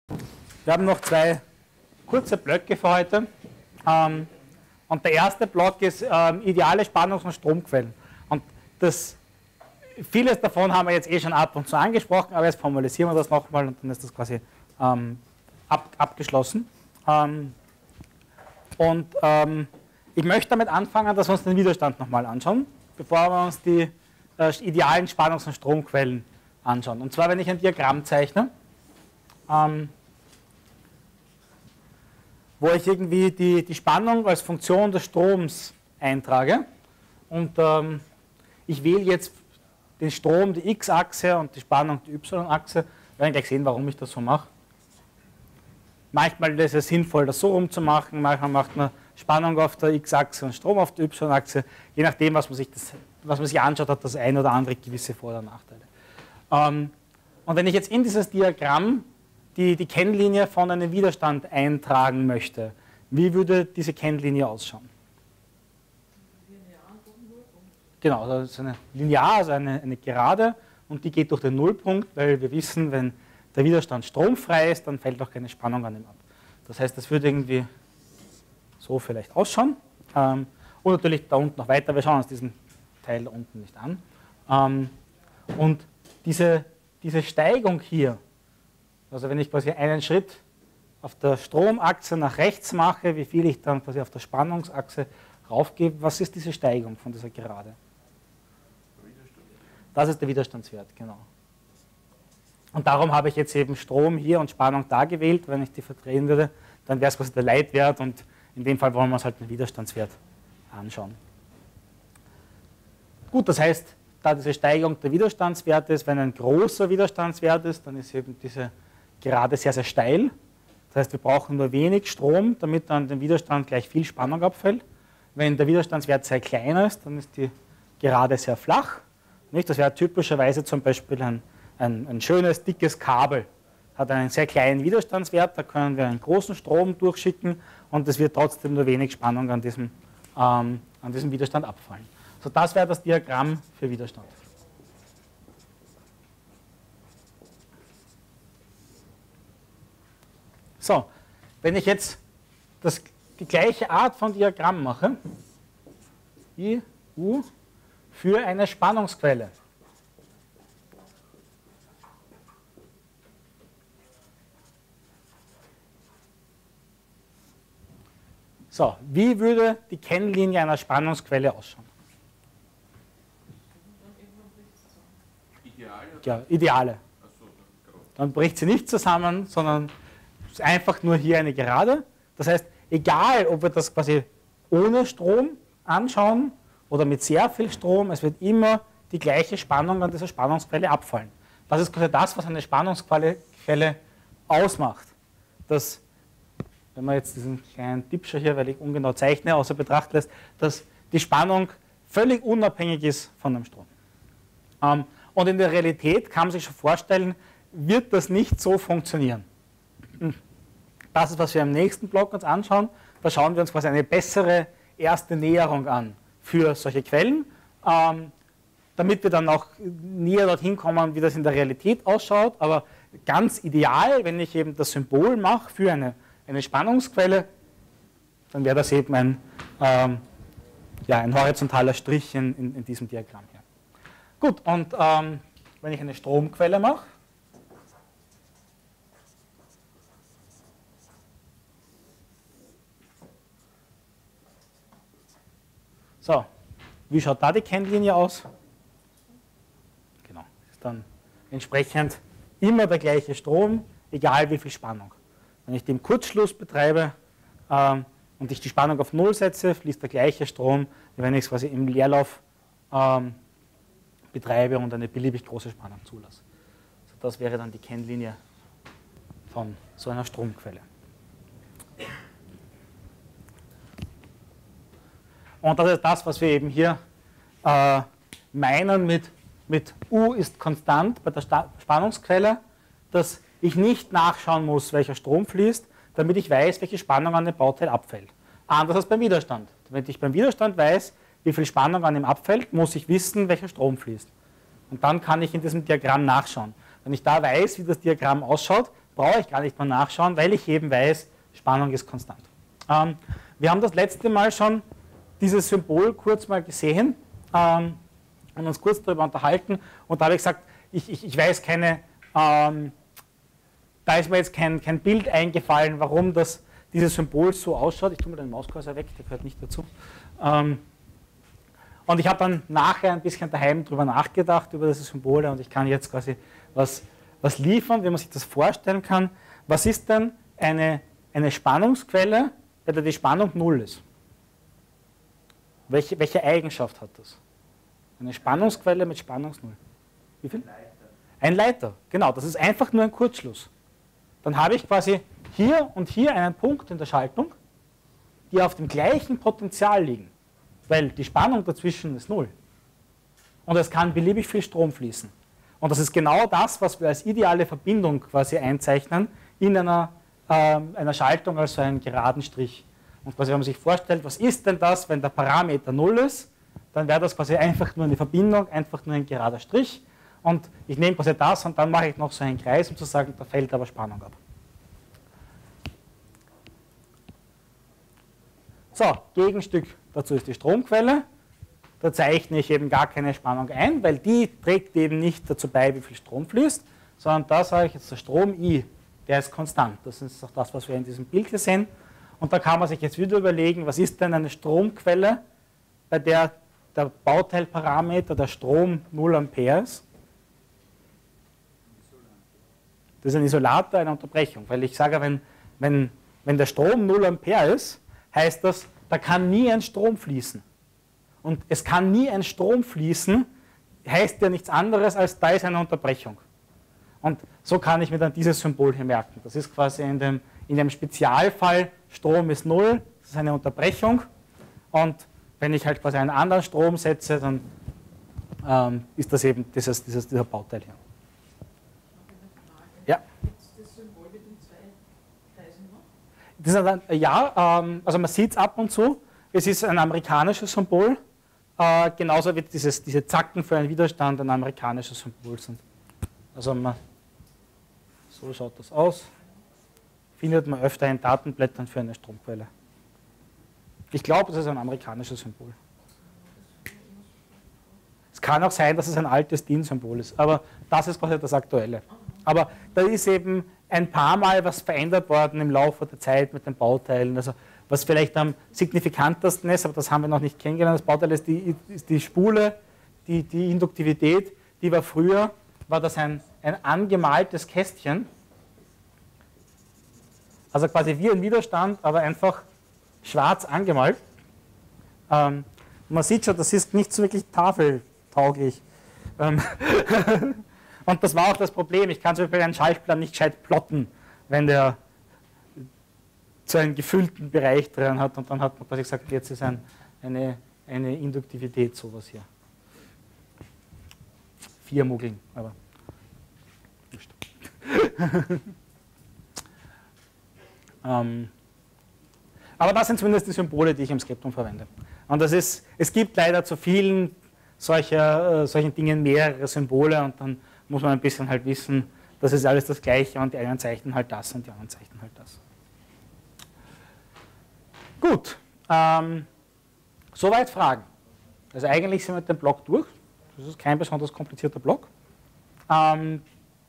Wir haben noch zwei kurze Blöcke für heute. Und der erste Block ist ideale Spannungs- und Stromquellen. Und vieles davon haben wir jetzt schon ab und zu angesprochen, aber jetzt formalisieren wir das nochmal und dann ist das quasi abgeschlossen. Ich möchte damit anfangen, dass wir uns den Widerstand nochmal anschauen, bevor wir uns die idealen Spannungs- und Stromquellen anschauen. Und zwar, wenn ich ein Diagramm zeichne, wo ich irgendwie die Spannung als Funktion des Stroms eintrage und ich wähle jetzt den Strom, die X-Achse und die Spannung, die Y-Achse. Wir werden gleich sehen, warum ich das so mache. Manchmal ist es sinnvoll, das so rumzumachen, manchmal macht man Spannung auf der X-Achse und Strom auf der Y-Achse. Je nachdem, was man sich anschaut, hat das ein oder andere gewisse Vor- und Nachteile. Und wenn ich jetzt in dieses Diagramm die Kennlinie von einem Widerstand eintragen möchte, wie würde diese Kennlinie ausschauen? Genau, das ist eine linear, also eine Gerade, und die geht durch den Nullpunkt, weil wir wissen, wenn der Widerstand stromfrei ist, dann fällt auch keine Spannung an ihm ab. Das heißt, das würde irgendwie so vielleicht ausschauen. Und natürlich da unten noch weiter, wir schauen uns diesen Teil da unten nicht an. Und diese Steigung hier, also wenn ich quasi einen Schritt auf der Stromachse nach rechts mache, wie viel ich dann quasi auf der Spannungsachse raufgebe, was ist diese Steigung von dieser Gerade? Das ist der Widerstandswert, genau. Und darum habe ich jetzt eben Strom hier und Spannung da gewählt. Wenn ich die verdrehen würde, dann wäre es quasi der Leitwert und in dem Fall wollen wir uns halt den Widerstandswert anschauen. Gut, das heißt, da diese Steigung der Widerstandswerte ist, wenn ein großer Widerstandswert ist, dann ist eben diese Gerade sehr, sehr steil. Das heißt, wir brauchen nur wenig Strom, damit dann dem Widerstand gleich viel Spannung abfällt. Wenn der Widerstandswert sehr klein ist, dann ist die Gerade sehr flach. Nicht? Das wäre typischerweise zum Beispiel ein schönes, dickes Kabel. Hat einen sehr kleinen Widerstandswert, da können wir einen großen Strom durchschicken und es wird trotzdem nur wenig Spannung an diesem Widerstand abfallen. So, das wäre das Diagramm für Widerstand. So, wenn ich jetzt die gleiche Art von Diagramm mache, I, U, für eine Spannungsquelle. So, wie würde die Kennlinie einer Spannungsquelle ausschauen? Ja, ideale. Dann bricht sie nicht zusammen, sondern es ist einfach nur hier eine Gerade. Das heißt, egal, ob wir das quasi ohne Strom anschauen oder mit sehr viel Strom, es wird immer die gleiche Spannung an dieser Spannungsquelle abfallen. Das ist quasi das, was eine Spannungsquelle ausmacht. Das, wenn man jetzt diesen kleinen Tippscher hier, weil ich ungenau zeichne, außer Betracht lässt, dass die Spannung völlig unabhängig ist von dem Strom. Und in der Realität kann man sich schon vorstellen, wird das nicht so funktionieren. Das ist, was wir im nächsten Block uns anschauen. Da schauen wir uns quasi eine bessere erste Näherung an für solche Quellen, damit wir dann auch näher dorthin kommen, wie das in der Realität ausschaut. Aber ganz ideal, wenn ich eben das Symbol mache für eine Spannungsquelle, dann wäre das eben ein horizontaler Strich in diesem Diagramm hier. Gut, und wenn ich eine Stromquelle mache, so, wie schaut da die Kennlinie aus? Genau, ist dann entsprechend immer der gleiche Strom, egal wie viel Spannung. Wenn ich den Kurzschluss betreibe und ich die Spannung auf 0 setze, fließt der gleiche Strom, wie wenn ich es quasi im Leerlauf betreibe und eine beliebig große Spannung zulasse. Also das wäre dann die Kennlinie von so einer Stromquelle. Und das ist das, was wir eben hier meinen mit U ist konstant bei der Spannungsquelle, dass ich nicht nachschauen muss, welcher Strom fließt, damit ich weiß, welche Spannung an dem Bauteil abfällt. Anders als beim Widerstand. Wenn ich beim Widerstand weiß, wie viel Spannung an ihm abfällt, muss ich wissen, welcher Strom fließt. Und dann kann ich in diesem Diagramm nachschauen. Wenn ich da weiß, wie das Diagramm ausschaut, brauche ich gar nicht mal nachschauen, weil ich eben weiß, Spannung ist konstant. Wir haben das letzte Mal schon dieses Symbol kurz mal gesehen und uns kurz darüber unterhalten. Und da habe ich gesagt, ich weiß keine, da ist mir jetzt kein Bild eingefallen, warum dieses Symbol so ausschaut. Ich tue mal den Mauscursor weg, der gehört nicht dazu. Und ich habe dann nachher ein bisschen daheim drüber nachgedacht, über diese Symbole, und ich kann jetzt quasi was liefern, wie man sich das vorstellen kann. Was ist denn eine Spannungsquelle, bei der die Spannung 0 ist? Welche Eigenschaft hat das? Eine Spannungsquelle mit Spannungs 0. Wie viel? Ein Leiter, genau. Das ist einfach nur ein Kurzschluss. Dann habe ich quasi hier und hier einen Punkt in der Schaltung, die auf dem gleichen Potential liegen, weil die Spannung dazwischen ist 0. Und es kann beliebig viel Strom fließen. Und das ist genau das, was wir als ideale Verbindung quasi einzeichnen in einer Schaltung, also einen geraden Strich. Und quasi, wenn man sich vorstellt, was ist denn das, wenn der Parameter 0 ist, dann wäre das quasi einfach nur eine Verbindung, einfach nur ein gerader Strich. Und ich nehme quasi das und dann mache ich noch so einen Kreis, um zu sagen, da fällt aber Spannung ab. So, Gegenstück dazu ist die Stromquelle. Da zeichne ich eben gar keine Spannung ein, weil die trägt eben nicht dazu bei, wie viel Strom fließt, sondern da sage ich jetzt der Strom I, der ist konstant. Das ist auch das, was wir in diesem Bild hier sehen. Und da kann man sich jetzt wieder überlegen, was ist denn eine Stromquelle, bei der der Bauteilparameter, der Strom 0 Ampere ist. Das ist ein Isolator, eine Unterbrechung, weil ich sage, wenn der Strom 0 Ampere ist, heißt das, da kann nie ein Strom fließen. Und es kann nie ein Strom fließen, heißt ja nichts anderes, als da ist eine Unterbrechung. Und so kann ich mir dann dieses Symbol hier merken. Das ist quasi in dem Spezialfall, Strom ist 0, das ist eine Unterbrechung. Und wenn ich halt quasi einen anderen Strom setze, dann ist das eben dieser Bauteil hier. Ja? Gibt es das Symbol mit den zwei Kreisen noch? Das ist also man sieht es ab und zu. Es ist ein amerikanisches Symbol, genauso wie diese Zacken für einen Widerstand ein amerikanisches Symbol sind. Also so schaut das aus. Findet man öfter in Datenblättern für eine Stromquelle. Ich glaube, es ist ein amerikanisches Symbol. Es kann auch sein, dass es ein altes DIN-Symbol ist, aber das ist quasi das Aktuelle. Aber da ist eben ein paar Mal was verändert worden im Laufe der Zeit mit den Bauteilen. Also was vielleicht am signifikantesten ist, aber das haben wir noch nicht kennengelernt, das Bauteil ist die Spule, die Induktivität, die war früher, war das ein angemaltes Kästchen. Also quasi wie ein Widerstand, aber einfach schwarz angemalt. Man sieht schon, das ist nicht so wirklich tafeltauglich. Und das war auch das Problem. Ich kann zum Beispiel einen Schaltplan nicht gescheit plotten, wenn der so einen gefüllten Bereich drin hat. Und dann hat man quasi gesagt, jetzt ist eine Induktivität sowas hier. 4 Muggeln, aber nicht. Aber das sind zumindest die Symbole, die ich im Skriptum verwende. Und es gibt leider zu vielen solchen Dingen mehrere Symbole und dann muss man ein bisschen halt wissen, das ist alles das Gleiche und die einen zeichnen halt das und die anderen zeichnen halt das. Gut, soweit Fragen. Also eigentlich sind wir mit dem Block durch. Das ist kein besonders komplizierter Block. Fragen?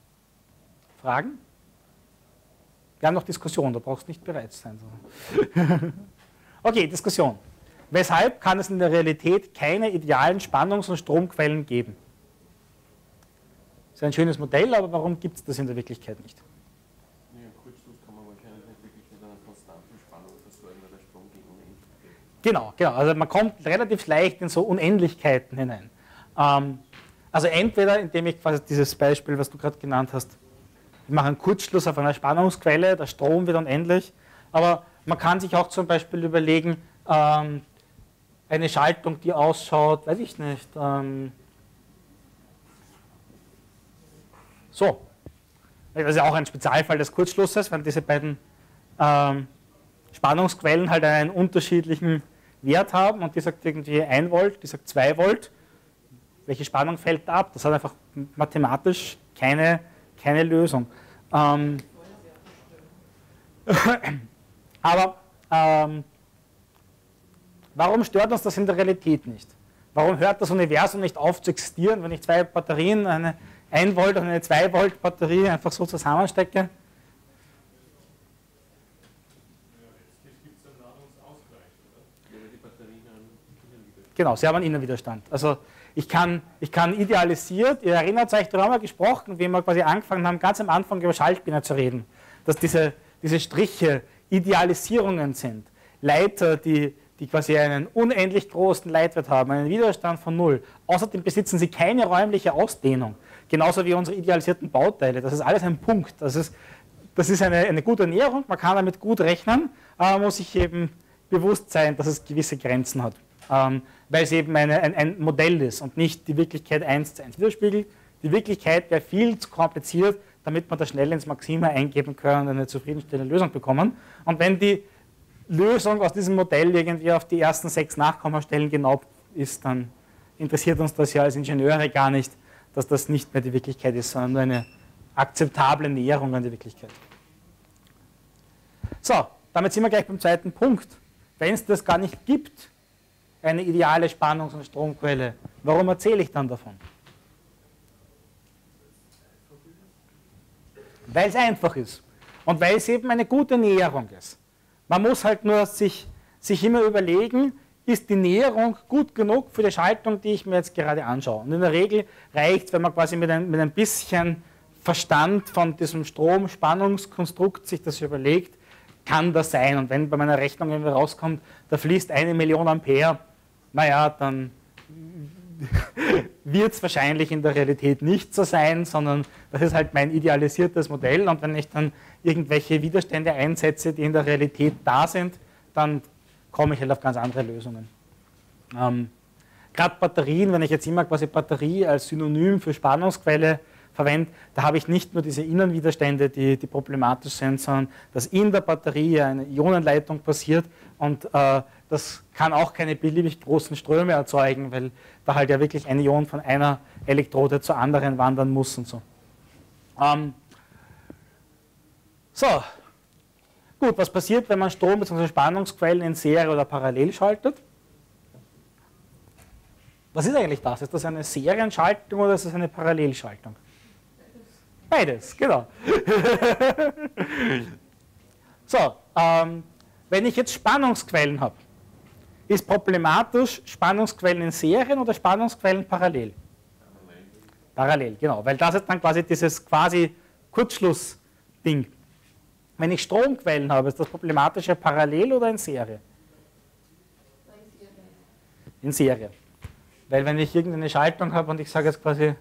Wir haben noch Diskussion, da brauchst du nicht bereit sein. Okay, Diskussion. Weshalb kann es in der Realität keine idealen Spannungs- und Stromquellen geben? Das ist ein schönes Modell, aber warum gibt es das in der Wirklichkeit nicht? Ja, Kurzschluss kann man wahrscheinlich nicht wirklich mit einer konstanten Spannung versorgen, weil der Strom geht unendlich geht. Genau. Also man kommt relativ leicht in so Unendlichkeiten hinein. Also entweder, indem ich quasi dieses Beispiel, was du gerade genannt hast, ich mache einen Kurzschluss auf einer Spannungsquelle, der Strom wird unendlich, aber man kann sich auch zum Beispiel überlegen, eine Schaltung, die ausschaut, weiß ich nicht, so. Das ist ja auch ein Spezialfall des Kurzschlusses, wenn diese beiden Spannungsquellen halt einen unterschiedlichen Wert haben und die sagt irgendwie 1 Volt, die sagt 2 Volt. Welche Spannung fällt da ab? Das hat einfach mathematisch keine Lösung. Aber warum stört uns das in der Realität nicht? Warum hört das Universum nicht auf zu existieren, wenn ich zwei Batterien, eine 1 Volt und eine 2 Volt Batterie einfach so zusammenstecke? Genau, sie haben einen Innenwiderstand. Also ich kann idealisiert, ihr erinnert euch, da haben wir gesprochen, wie wir quasi angefangen haben, ganz am Anfang über Schaltpläne zu reden, dass diese Striche Idealisierungen sind. Leiter, die quasi einen unendlich großen Leitwert haben, einen Widerstand von 0. Außerdem besitzen sie keine räumliche Ausdehnung. Genauso wie unsere idealisierten Bauteile. Das ist alles ein Punkt. Das ist eine gute Näherung, man kann damit gut rechnen, aber man muss sich eben bewusst sein, dass es gewisse Grenzen hat. Weil es eben ein Modell ist und nicht die Wirklichkeit 1:1 widerspiegelt. Die Wirklichkeit wäre viel zu kompliziert, damit man das schnell ins Maxima eingeben kann und eine zufriedenstellende Lösung bekommen. Und wenn die Lösung aus diesem Modell irgendwie auf die ersten 6 Nachkommastellen genau ist, dann interessiert uns das ja als Ingenieure gar nicht, dass das nicht mehr die Wirklichkeit ist, sondern nur eine akzeptable Näherung an die Wirklichkeit. So, damit sind wir gleich beim zweiten Punkt. Wenn es das gar nicht gibt, eine ideale Spannungs- und Stromquelle, warum erzähle ich dann davon? Weil es einfach ist und weil es eben eine gute Näherung ist. Man muss halt nur sich immer überlegen, ist die Näherung gut genug für die Schaltung, die ich mir jetzt gerade anschaue. Und in der Regel reicht es, wenn man quasi mit ein bisschen Verstand von diesem Strom-Spannungskonstrukt sich das überlegt, kann das sein. Und wenn bei meiner Rechnung irgendwie rauskommt, da fließt 1 Million Ampere, naja, dann wird es wahrscheinlich in der Realität nicht so sein, sondern das ist halt mein idealisiertes Modell. Und wenn ich dann irgendwelche Widerstände einsetze, die in der Realität da sind, dann komme ich halt auf ganz andere Lösungen. Gerade Batterien, wenn ich jetzt immer quasi Batterie als Synonym für Spannungsquelle verwende, da habe ich nicht nur diese Innenwiderstände, die problematisch sind, sondern dass in der Batterie eine Ionenleitung passiert und das kann auch keine beliebig großen Ströme erzeugen, weil da halt ja wirklich ein Ion von einer Elektrode zur anderen wandern muss und so. So, gut, was passiert, wenn man Strom bzw. Spannungsquellen in Serie oder parallel schaltet? Was ist eigentlich das? Ist das eine Serienschaltung oder ist das eine Parallelschaltung? Beides, genau. So, wenn ich jetzt Spannungsquellen habe, ist problematisch Spannungsquellen in Serien oder Spannungsquellen parallel? Parallel, genau, weil das ist dann quasi dieses quasi Kurzschlussding. Wenn ich Stromquellen habe, ist das problematische parallel oder in Serie? In Serie. Weil wenn ich irgendeine Schaltung habe und ich sage jetzt quasi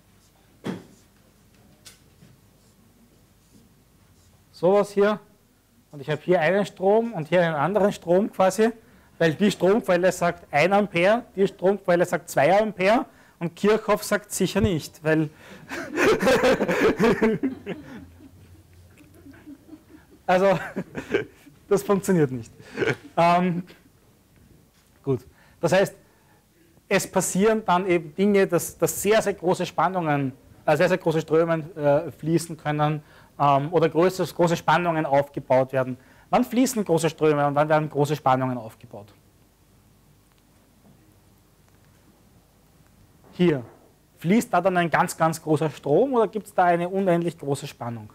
sowas hier und ich habe hier einen Strom und hier einen anderen Strom quasi, weil die Stromquelle sagt 1 Ampere, die Stromquelle sagt 2 Ampere und Kirchhoff sagt sicher nicht, weil also das funktioniert nicht. Gut, das heißt, es passieren dann eben Dinge, dass sehr, sehr große Spannungen, sehr, sehr große Ströme fließen können oder große Spannungen aufgebaut werden. Wann fließen große Ströme und wann werden große Spannungen aufgebaut? Hier. Fließt da dann ein ganz, ganz großer Strom oder gibt es da eine unendlich große Spannung?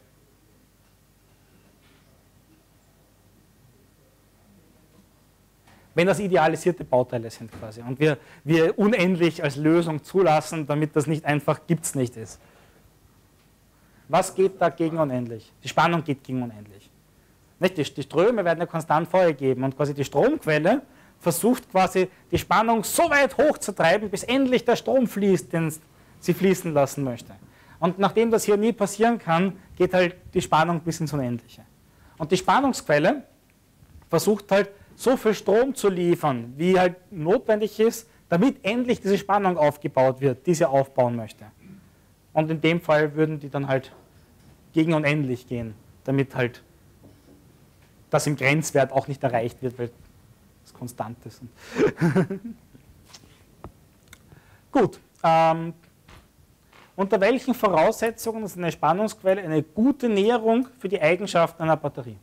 Wenn das idealisierte Bauteile sind quasi und wir unendlich als Lösung zulassen, damit das nicht einfach gibt's nicht ist. Was geht da gegen unendlich? Die Spannung geht gegen unendlich. Nicht? Die Ströme werden ja konstant vorgegeben und quasi die Stromquelle versucht quasi die Spannung so weit hochzutreiben, bis endlich der Strom fließt, den sie fließen lassen möchte. Und nachdem das hier nie passieren kann, geht halt die Spannung bis ins Unendliche. Und die Spannungsquelle versucht halt so viel Strom zu liefern, wie halt notwendig ist, damit endlich diese Spannung aufgebaut wird, die sie aufbauen möchte. Und in dem Fall würden die dann halt gegen unendlich gehen, damit halt das im Grenzwert auch nicht erreicht wird, weil es konstant ist. Gut. unter welchen Voraussetzungen ist eine Spannungsquelle eine gute Näherung für die Eigenschaften einer Batterie?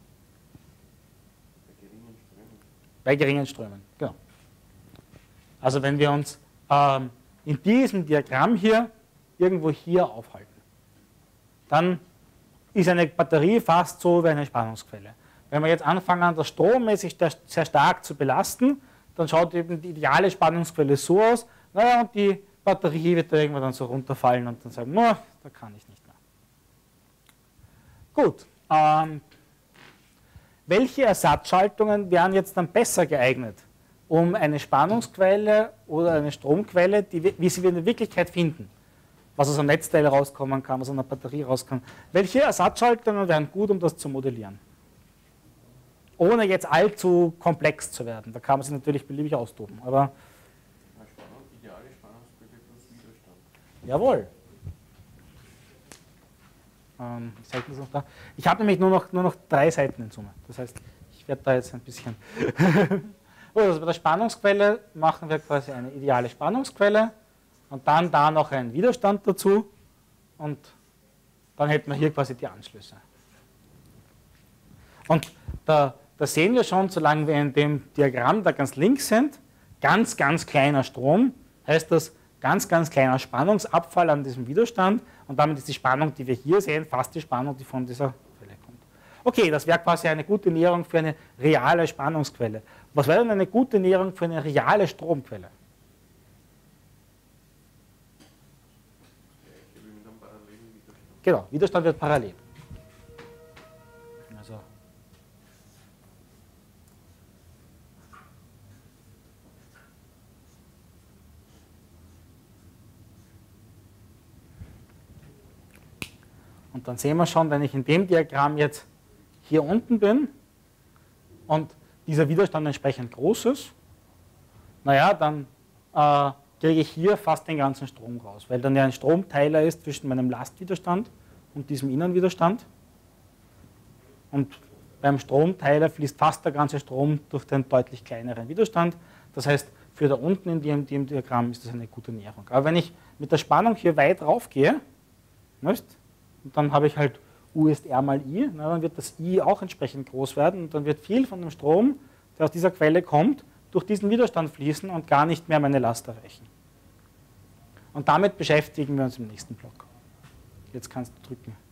Bei geringen Strömen, genau. Also wenn wir uns in diesem Diagramm hier irgendwo hier aufhalten, dann ist eine Batterie fast so wie eine Spannungsquelle. Wenn wir jetzt anfangen, das strommäßig sehr stark zu belasten, dann schaut eben die ideale Spannungsquelle so aus, naja, und die Batterie wird da irgendwann dann so runterfallen und dann sagen, no, da kann ich nicht mehr. Gut, welche Ersatzschaltungen wären jetzt dann besser geeignet, um eine Spannungsquelle oder eine Stromquelle, wie sie wir in der Wirklichkeit finden, was aus einem Netzteil rauskommen kann, was aus einer Batterie rauskommt. Welche Ersatzschaltungen wären gut, um das zu modellieren? Ohne jetzt allzu komplex zu werden. Da kann man sich natürlich beliebig austoben. Aber Ideale Spannungsquelle plus Widerstand. Jawohl. Ich habe nämlich nur noch 3 Seiten in Summe. Das heißt, ich werde da jetzt ein bisschen... Also bei der Spannungsquelle machen wir quasi eine ideale Spannungsquelle und dann da noch einen Widerstand dazu und dann hätten wir hier quasi die Anschlüsse. Und da sehen wir schon, solange wir in dem Diagramm da ganz links sind, ganz kleiner Strom, heißt das ganz kleiner Spannungsabfall an diesem Widerstand und damit ist die Spannung, die wir hier sehen, fast die Spannung, die von dieser Quelle kommt. Okay, das wäre quasi eine gute Näherung für eine reale Spannungsquelle. Was wäre denn eine gute Näherung für eine reale Stromquelle? Genau, Widerstand wird parallel. Also und dann sehen wir schon, wenn ich in dem Diagramm jetzt hier unten bin und dieser Widerstand entsprechend groß ist, naja, dann kriege ich hier fast den ganzen Strom raus, weil dann ja ein Stromteiler ist zwischen meinem Lastwiderstand und diesem Innenwiderstand. Und beim Stromteiler fließt fast der ganze Strom durch den deutlich kleineren Widerstand. Das heißt, für da unten in dem Diagramm ist das eine gute Näherung. Aber wenn ich mit der Spannung hier weit rauf gehe, und dann habe ich halt U ist R mal I, na, dann wird das I auch entsprechend groß werden und dann wird viel von dem Strom, der aus dieser Quelle kommt, durch diesen Widerstand fließen und gar nicht mehr meine Last erreichen. Und damit beschäftigen wir uns im nächsten Block. Jetzt kannst du drücken.